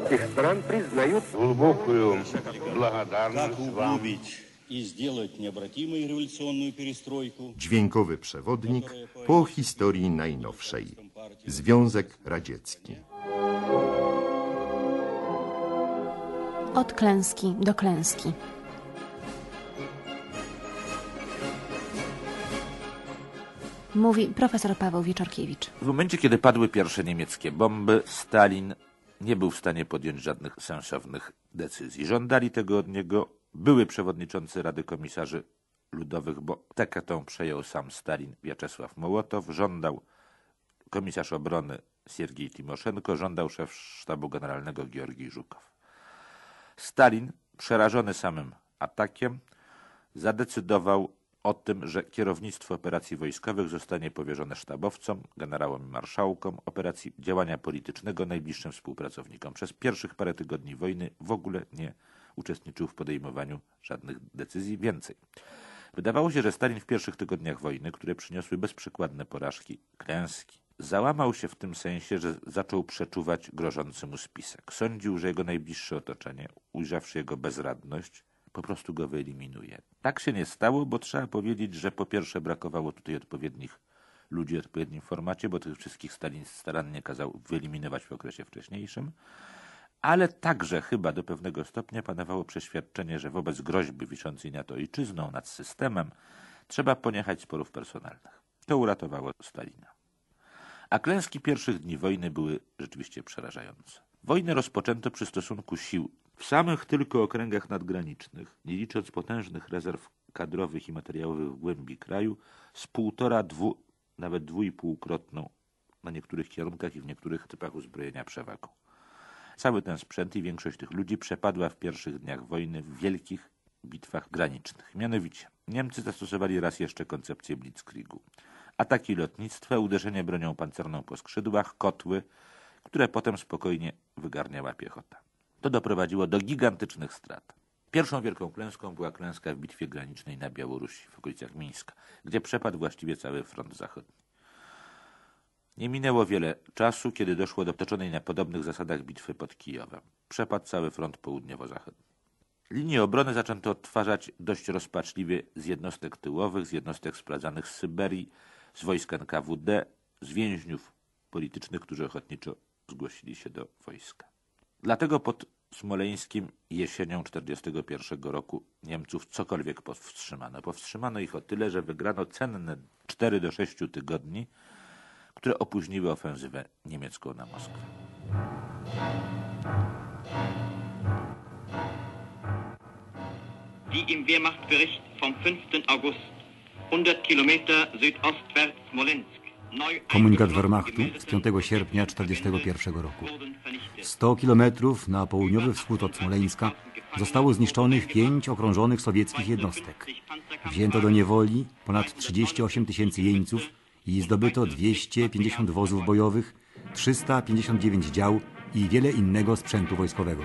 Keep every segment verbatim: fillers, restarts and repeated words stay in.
этих стран признают глубокую благодарность вам. И сделать необратимую революционную перестройку. Dźwiękowy przewodnik po historii najnowszej. Związek Radziecki. Od klęski do klęski. Mówi profesor Paweł Wieczorkiewicz. W momencie, kiedy padły pierwsze niemieckie bomby, Stalin nie był w stanie podjąć żadnych sensownych decyzji. Żądali tego od niego były przewodniczący Rady Komisarzy Ludowych, bo teketą przejął sam Stalin, Wiaczesław Mołotow, żądał komisarz obrony Siergiej Timoszenko, żądał szef sztabu generalnego Georgij Żukow. Stalin, przerażony samym atakiem, zadecydował o tym, że kierownictwo operacji wojskowych zostanie powierzone sztabowcom, generałom i marszałkom operacji działania politycznego, najbliższym współpracownikom. Przez pierwszych parę tygodni wojny w ogóle nie uczestniczył w podejmowaniu żadnych decyzji. Więcej. Wydawało się, że Stalin w pierwszych tygodniach wojny, które przyniosły bezprzykładne porażki, klęski, załamał się w tym sensie, że zaczął przeczuwać grożący mu spisek. Sądził, że jego najbliższe otoczenie, ujrzawszy jego bezradność, po prostu go wyeliminuje. Tak się nie stało, bo trzeba powiedzieć, że po pierwsze brakowało tutaj odpowiednich ludzi w odpowiednim formacie, bo tych wszystkich Stalin starannie kazał wyeliminować w okresie wcześniejszym, ale także chyba do pewnego stopnia panowało przeświadczenie, że wobec groźby wiszącej nad ojczyzną, nad systemem, trzeba poniechać sporów personalnych. To uratowało Stalina. A klęski pierwszych dni wojny były rzeczywiście przerażające. Wojnę rozpoczęto przy stosunku sił w samych tylko okręgach nadgranicznych, nie licząc potężnych rezerw kadrowych i materiałowych w głębi kraju, z półtora, dwu, nawet dwu i półkrotną na niektórych kierunkach i w niektórych typach uzbrojenia przewagą. Cały ten sprzęt i większość tych ludzi przepadła w pierwszych dniach wojny w wielkich bitwach granicznych. Mianowicie Niemcy zastosowali raz jeszcze koncepcję blitzkriegu. Ataki lotnictwa, uderzenie bronią pancerną po skrzydłach, kotły, które potem spokojnie wygarniała piechota. To doprowadziło do gigantycznych strat. Pierwszą wielką klęską była klęska w bitwie granicznej na Białorusi, w okolicach Mińska, gdzie przepadł właściwie cały front zachodni. Nie minęło wiele czasu, kiedy doszło do toczonej na podobnych zasadach bitwy pod Kijowem. Przepadł cały front południowo-zachodni. Linię obrony zaczęto odtwarzać dość rozpaczliwie z jednostek tyłowych, z jednostek sprawdzanych z Syberii, z wojsk N K W D, z więźniów politycznych, którzy ochotniczo zgłosili się do wojska. Dlatego pod Smoleńskim jesienią czterdziestego pierwszego roku Niemców cokolwiek powstrzymano. Powstrzymano ich o tyle, że wygrano cenne cztery do sześciu tygodni, które opóźniły ofensywę niemiecką na Moskwę. Die im Wehrmachtbericht vom fünften August hundert Kilometer südostwärts Smolensk. Komunikat Wehrmachtu z piątego sierpnia czterdziestego pierwszego roku. sto kilometrów na południowy wschód od Smoleńska zostało zniszczonych pięć okrążonych sowieckich jednostek. Wzięto do niewoli ponad trzydzieści osiem tysięcy jeńców i zdobyto dwieście pięćdziesiąt wozów bojowych, trzysta pięćdziesiąt dziewięć dział i wiele innego sprzętu wojskowego.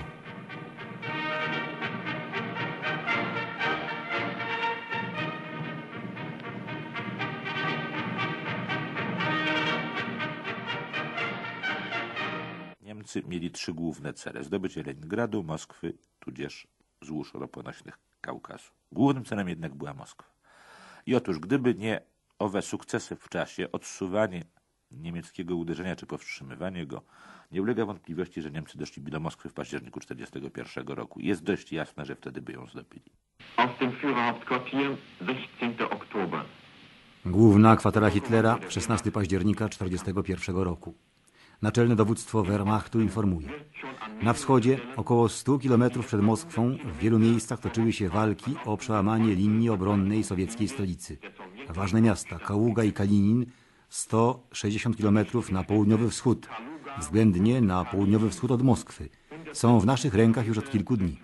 Niemcy mieli trzy główne cele: zdobycie Leningradu, Moskwy, tudzież złóż roponośnych Kaukazu. Głównym celem jednak była Moskwa. I otóż, gdyby nie owe sukcesy w czasie, odsuwanie niemieckiego uderzenia czy powstrzymywanie go, nie ulega wątpliwości, że Niemcy doszliby do Moskwy w październiku czterdziestego pierwszego roku. Jest dość jasne, że wtedy by ją zdobyli. Aus dem Führerhauptquartier sechzehnten Oktober. Główna kwatera Hitlera, szesnastego października czterdziestego pierwszego roku. Naczelne dowództwo Wehrmachtu informuje. Na wschodzie, około stu kilometrów przed Moskwą, w wielu miejscach toczyły się walki o przełamanie linii obronnej sowieckiej stolicy. Ważne miasta Kaługa i Kalinin, sto sześćdziesiąt kilometrów na południowy wschód, względnie na południowy wschód od Moskwy, są w naszych rękach już od kilku dni.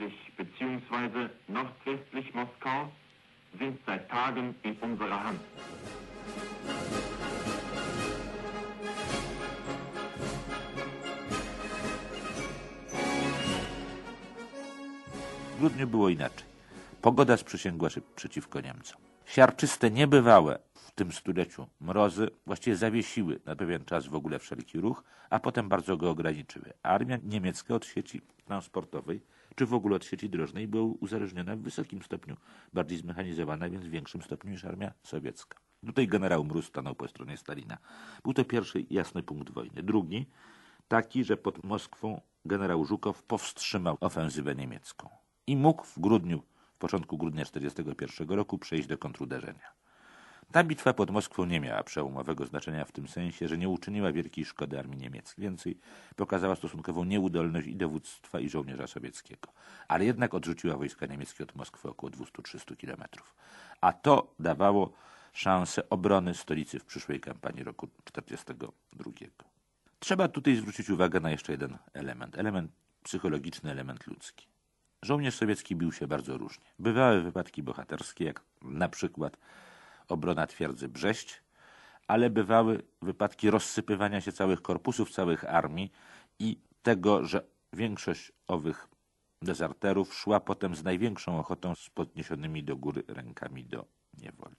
W grudniu było inaczej. Pogoda sprzysięgła się przeciwko Niemcom. Siarczyste, niebywałe w tym stuleciu mrozy właściwie zawiesiły na pewien czas w ogóle wszelki ruch, a potem bardzo go ograniczyły. Armia niemiecka od sieci transportowej, czy w ogóle od sieci drożnej, była uzależniona w wysokim stopniu, bardziej zmechanizowana, więc w większym stopniu niż armia sowiecka. Tutaj generał Mróz stanął po stronie Stalina. Był to pierwszy jasny punkt wojny. Drugi, taki, że pod Moskwą generał Żukow powstrzymał ofensywę niemiecką i mógł w grudniu, w początku grudnia tysiąc dziewięćset czterdziestego pierwszego roku przejść do kontruderzenia. Ta bitwa pod Moskwą nie miała przełomowego znaczenia w tym sensie, że nie uczyniła wielkiej szkody armii niemieckiej. Więcej, pokazała stosunkową nieudolność i dowództwa, i żołnierza sowieckiego. Ale jednak odrzuciła wojska niemieckie od Moskwy około dwieście do trzystu kilometrów. A to dawało szansę obrony stolicy w przyszłej kampanii roku tysiąc dziewięćset czterdziestego drugiego. Trzeba tutaj zwrócić uwagę na jeszcze jeden element. Element psychologiczny, element ludzki. Żołnierz sowiecki bił się bardzo różnie. Bywały wypadki bohaterskie, jak na przykład obrona twierdzy Brześć, ale bywały wypadki rozsypywania się całych korpusów, całych armii i tego, że większość owych dezerterów szła potem z największą ochotą z podniesionymi do góry rękami do niewoli.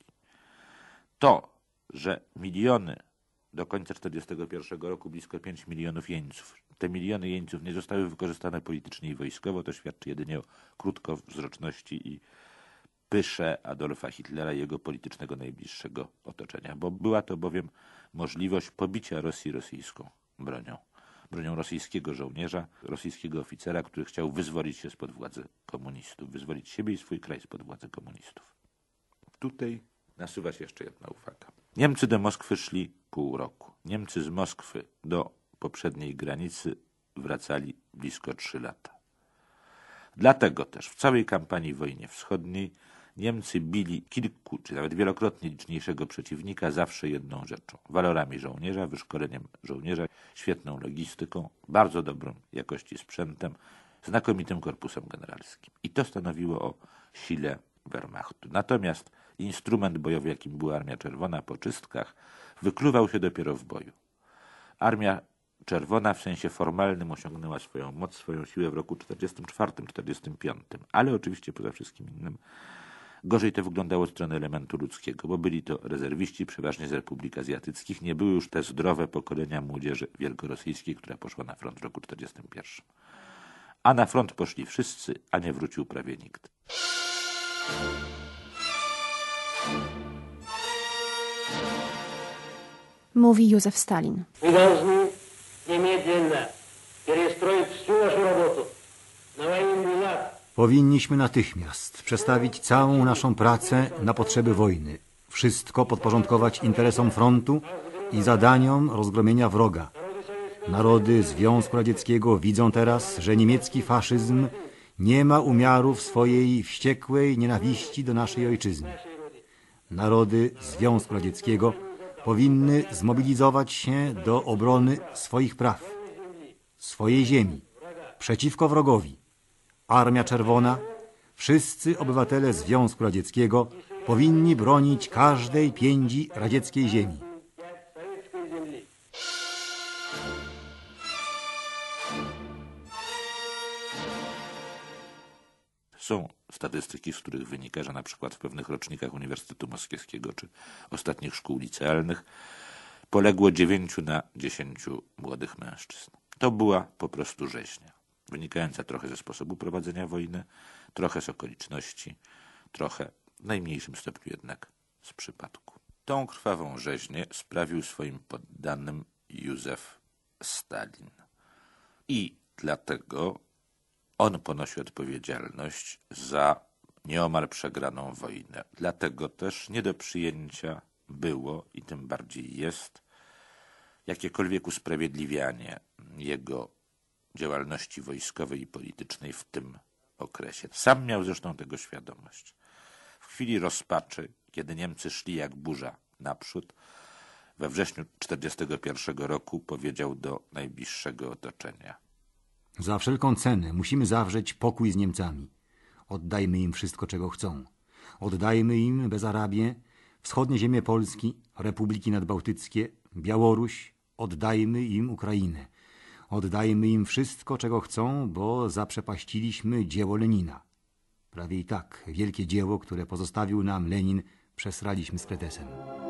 To, że miliony do końca tysiąc dziewięćset czterdziestego pierwszego roku, blisko pięć milionów jeńców, te miliony jeńców nie zostały wykorzystane politycznie i wojskowo, to świadczy jedynie o krótkowzroczności i pysze Adolfa Hitlera i jego politycznego najbliższego otoczenia, bo była to bowiem możliwość pobicia Rosji rosyjską bronią. Bronią rosyjskiego żołnierza, rosyjskiego oficera, który chciał wyzwolić się spod władzy komunistów, wyzwolić siebie i swój kraj spod władzy komunistów. Tutaj nasuwa się jeszcze jedna uwaga. Niemcy do Moskwy szli pół roku. Niemcy z Moskwy do poprzedniej granicy wracali blisko trzy lata. Dlatego też w całej kampanii wojnie wschodniej Niemcy bili kilku, czy nawet wielokrotnie liczniejszego przeciwnika zawsze jedną rzeczą. Walorami żołnierza, wyszkoleniem żołnierza, świetną logistyką, bardzo dobrą jakości sprzętem, znakomitym korpusem generalskim. I to stanowiło o sile Wehrmachtu. Natomiast instrument bojowy, jakim była Armia Czerwona po czystkach, wykluwał się dopiero w boju. Armia Czerwona w sensie formalnym osiągnęła swoją moc, swoją siłę w roku czterdziestym czwartym czterdziestym piątym, ale oczywiście poza wszystkim innym gorzej to wyglądało od strony elementu ludzkiego, bo byli to rezerwiści przeważnie z republik azjatyckich, nie były już te zdrowe pokolenia młodzieży wielkorosyjskiej, która poszła na front w roku czterdziestym pierwszym. A na front poszli wszyscy, a nie wrócił prawie nikt. Mówi Józef Stalin. Мы должны немедленно перестроить всю нашу работу на военный лад. Powinniśmy natychmiast przestawić całą naszą pracę na potrzeby wojny. Wszystko podporządkować interesom frontu i zadaniom rozgromienia wroga. Narody Związku Radzieckiego widzą teraz, że niemiecki faszyzm nie ma umiaru w swojej wściekłej nienawiści do naszej ojczyzny. Narody Związku Radzieckiego powinny zmobilizować się do obrony swoich praw, swojej ziemi, przeciwko wrogowi. Armia Czerwona, wszyscy obywatele Związku Radzieckiego powinni bronić każdej piędzi radzieckiej ziemi. Są statystyki, z których wynika, że na przykład w pewnych rocznikach Uniwersytetu Moskiewskiego czy ostatnich szkół licealnych poległo dziewięciu na dziesięciu młodych mężczyzn. To była po prostu rzeźnia, wynikająca trochę ze sposobu prowadzenia wojny, trochę z okoliczności, trochę w najmniejszym stopniu jednak z przypadku. Tą krwawą rzeźnię sprawił swoim poddanym Józef Stalin. I dlatego on ponosi odpowiedzialność za nieomal przegraną wojnę. Dlatego też nie do przyjęcia było i tym bardziej jest jakiekolwiek usprawiedliwianie jego działalności wojskowej i politycznej w tym okresie. Sam miał zresztą tego świadomość. W chwili rozpaczy, kiedy Niemcy szli jak burza naprzód, we wrześniu czterdziestego pierwszego roku powiedział do najbliższego otoczenia: Za wszelką cenę musimy zawrzeć pokój z Niemcami. Oddajmy im wszystko, czego chcą. Oddajmy im Bezarabię, wschodnie ziemie Polski, republiki nadbałtyckie, Białoruś. Oddajmy im Ukrainę. Oddajmy im wszystko, czego chcą, bo zaprzepaściliśmy dzieło Lenina. Prawie i tak wielkie dzieło, które pozostawił nam Lenin, przesraliśmy z kretesem.